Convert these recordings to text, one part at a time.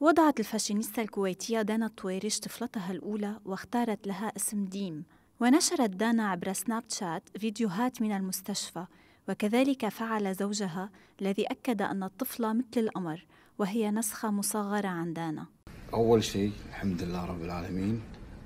وضعت الفاشينيستا الكويتية دانا الطويرش طفلتها الأولى واختارت لها اسم ديم، ونشرت دانا عبر سناب شات فيديوهات من المستشفى، وكذلك فعل زوجها الذي أكد أن الطفلة مثل القمر وهي نسخة مصغرة عن دانا. أول شيء الحمد لله رب العالمين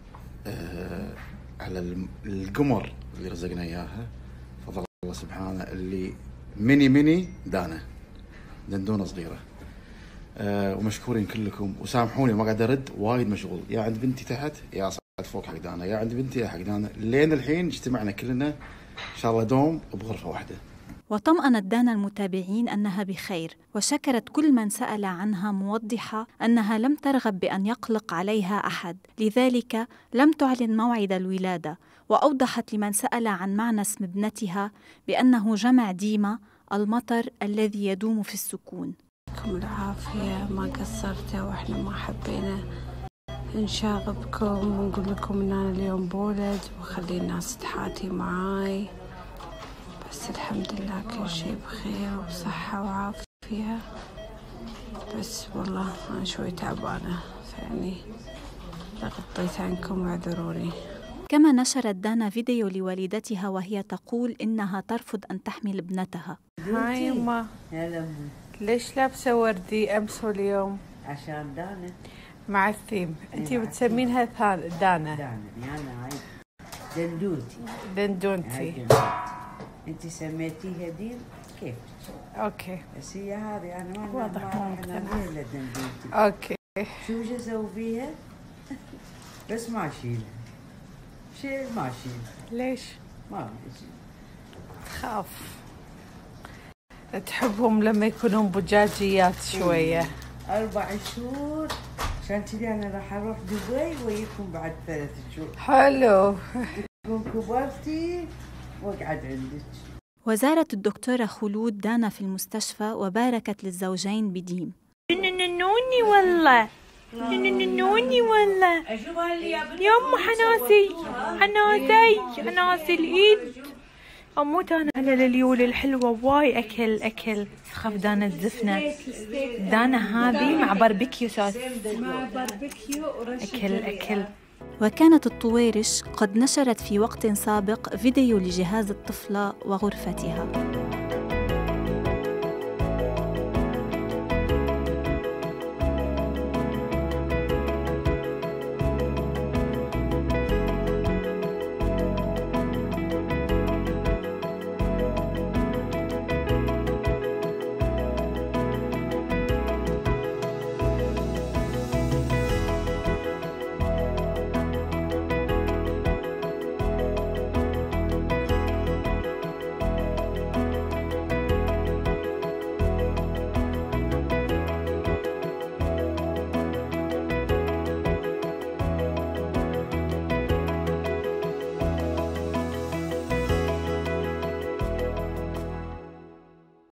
على القمر اللي رزقنا إياها، فضل الله سبحانه، اللي ميني دانا دندونة صغيرة. ومشكورين كلكم، وسامحوني ما قاعد أرد، وايد مشغول، يا عند بنتي تحت يا صعد فوق حق دانا، يا عند بنتي يا حق دانا، لين الحين اجتمعنا كلنا إن شاء الله دوم بغرفة واحدة. وطمأنت دانا المتابعين أنها بخير، وشكرت كل من سأل عنها، موضحة أنها لم ترغب بأن يقلق عليها أحد، لذلك لم تعلن موعد الولادة. وأوضحت لمن سأل عن معنى اسم ابنتها بأنه جمع ديمة، المطر الذي يدوم في السكون. يعطيكم العافية، ما قصرتوا وإحنا ما حبينا نشاغبكم ونقول لكم إن أنا اليوم بولد وخلي الناس تحاتي معاي، بس الحمد لله كل شيء بخير وبصحة وعافية. بس والله أنا شوي تعبانة، فيعني غطيت عنكم واعذروني. كما نشرت دانا فيديو لوالدتها وهي تقول إنها ترفض أن تحمل ابنتها. هاي يما، ليش لابسة وردي أمس واليوم؟ عشان دانا مع الثيم. أنتي بتسمينها دانا؟ دانا أنا هاي دندونتي. أنتي سميتيها ديم كيف؟ أوكي. بس هي هذه أنا ما واضح أنا دندونتي. أوكي. شو أسوي فيها؟ بس ما أشيلها. شيء ما أشيلها. ليش؟ ما أشيلها. تخاف. تحبهم لما يكونون بجاجيات شوية. 4 شهور، عشان كذي أنا راح أروح دبي وياكم بعد 3 شهور. حلو. تكون كبرتي واقعد عندك. وزارت الدكتورة خلود دانا في المستشفى وباركت للزوجين بديم. نوني والله، نوني والله يوم حناسي الإيد. أموت أنا على اليول الحلوة، واي أكل سخف دانا الزفنة. دانا هذه مع باربيكيو صوص، مع باربيكيو أكل. وكانت الطويرش قد نشرت في وقت سابق فيديو لجهاز الطفلة وغرفتها.